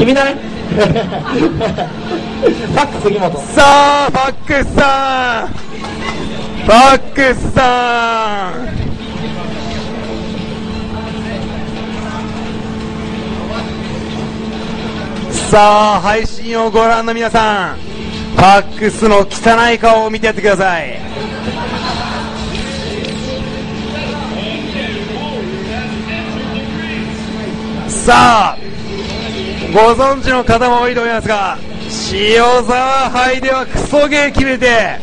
君だねファック杉本。 さあファックスさん、ファックスさん、さあ配信をご覧の皆さん、ファックスの汚い顔を見てやってください。さあご存知の方も多いと思いますが、塩沢杯ではクソゲー決めて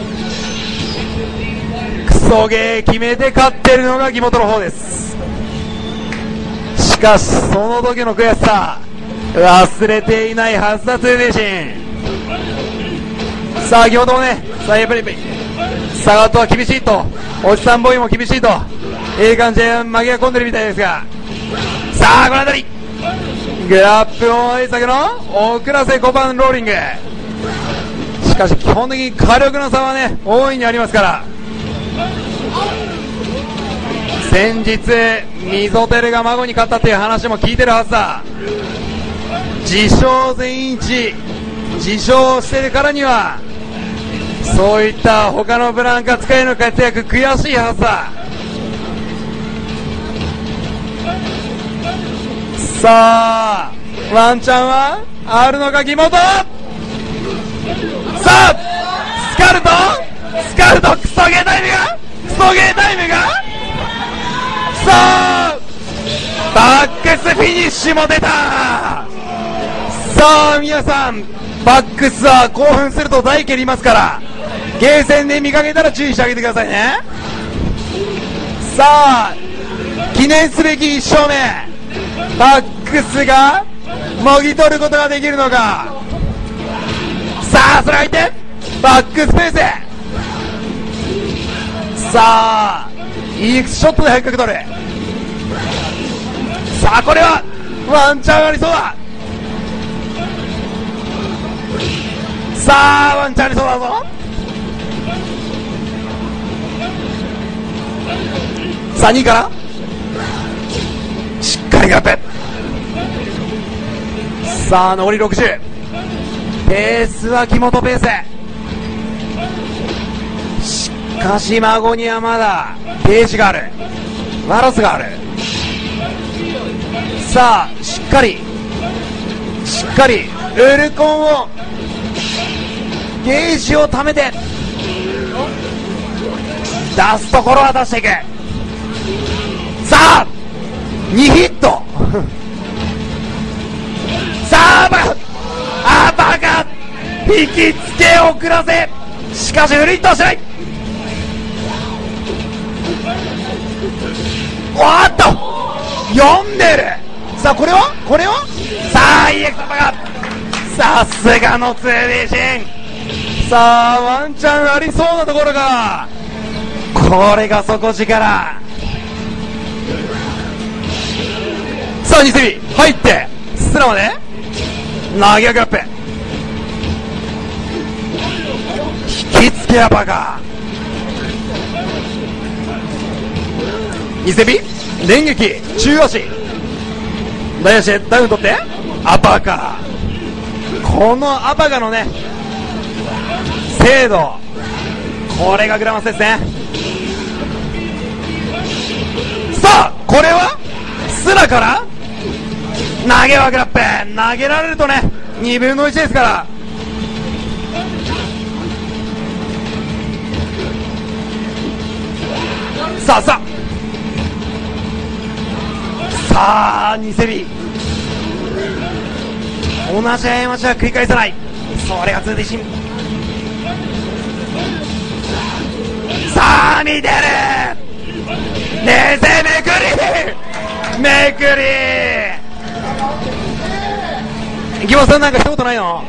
勝ってるのが木本の方です。しかしその時の悔しさ忘れていないはずだ、ツーデーシン。さあ木本もね、さあやっぱりサガトは厳しいと、おじさんボーイも厳しいと、いい感じで紛れ込んでるみたいですが、さあこの辺りグラップを追い下げの遅らせ5番ローリング。しかし基本的に火力の差はね大いにありますから、先日溝テルが孫に勝ったっていう話も聞いてるはずだ。自称全員一自称してるからにはそういった他のブランカ使いの活躍悔しいはずだ。さあワンチャンはあるのか木本。さあスカルトクソゲータイムがさあバックスフィニッシュも出た。さあ皆さんバックスは興奮すると台蹴りますから、ゲーセンで見かけたら注意してあげてくださいね。さあ記念すべき1勝目、バックスがもぎ取ることができるのか。さあそれ相手バックスペース、さあいいショットで早く取る。さあこれはワンチャンありそうだ。さあワンチャンありそうだぞ。さあ2位からしっかりガップ。さあ残り60、ペースは木本ペース。しかし孫にはまだページがある、ワロスがある。さあしっかりウルコンをゲージを貯めて出すところは出していく。さあ2ヒットさあアバが引きつけ遅らせ、しかしフルヒットはしない。おっと読んでる。さあこれはさあ EX アバがさすがの 2D シーン。さあワンチャンありそうなところが、これが底力。さあニセビ入ってスラまで投げ上げアップ、引きつけアパか。ニセビ連撃中足大足でダウン取ってアパか。このアパカのね精度、これがグラマスですね。さあこれはスラから投げはグラップ、投げられるとね2分の1ですから。さあニセビ同じ過ちは繰り返さない、それが通でしん。さあ見てるねぜめくり木本さんなんか一言ないの？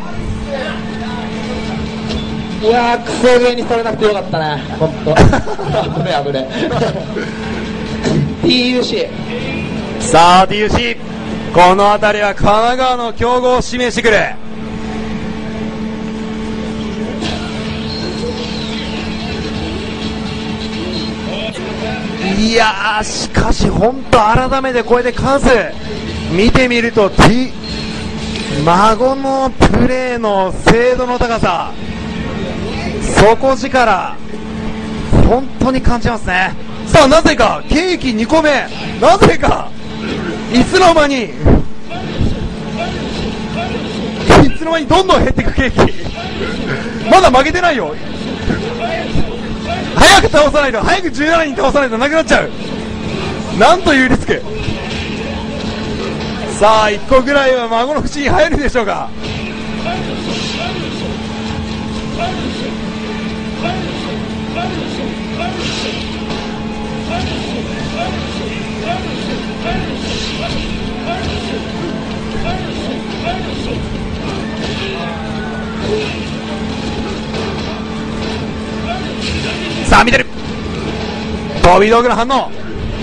いやークソゲーにされなくてよかったね本当。危ね TUC。 さあ TUC この辺りは神奈川の強豪を指名してくる。いやーしかし本当改めてこれで数見てみると孫のプレーの精度の高さ、底力、本当に感じますね。さあ、なぜかケーキ2個目、なぜかいつの間にどんどん減っていくケーキまだ負けてないよ。早く倒さないと、早く17人倒さないとなくなっちゃう。なんというリスク。さあ、1個ぐらいは孫の口に入るでしょうか。さあ、見てる飛び道具の反応。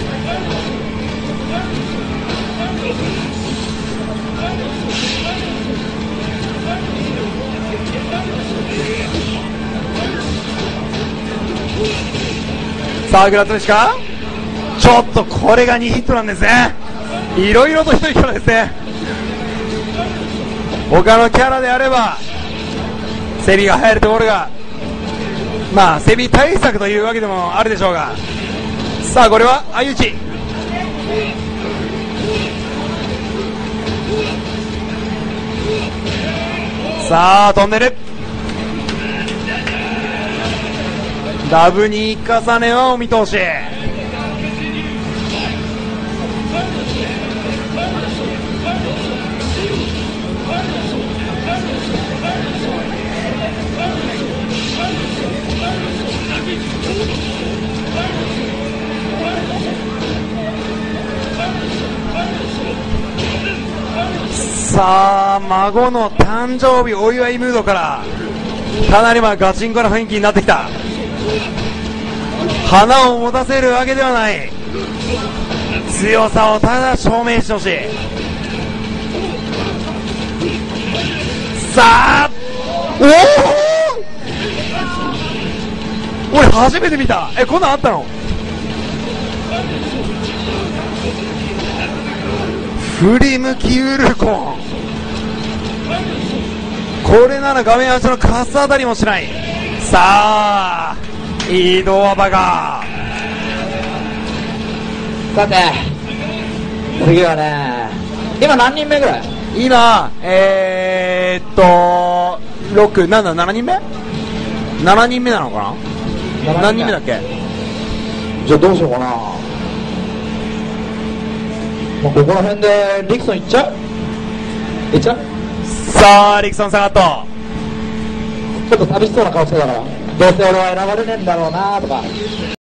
さあ、グラトレシカ、ちょっとこれが2ヒットなんですね。いろいろとひどいキャラですね。他のキャラであればセビが入るところが、まあセビ対策というわけでもあるでしょうが。さあ、これは相打ち。さあ、飛んでる。ダブに重ねはお見通し。さあ、孫の誕生日お祝いムードからかなりガチンコな雰囲気になってきた。花を持たせるわけではない、強さをただ証明してほしい。さあ、おお、俺初めて見た。こんなんあったの？振り向きウルコン、これなら画面端のカス当たりもしない。さあ、移動はバカ。 さて、次はね、今何人目ぐらい？ 今、6、7人目 ?7 人目なのかな？何人目だっけ？ じゃあどうしようかな。もうここら辺でリクソンいっちゃう？いっちゃう？ さあ、リクソン下がった。 ちょっと寂しそうな顔してたから、どうせ俺は選ばれねえんだろうなとか。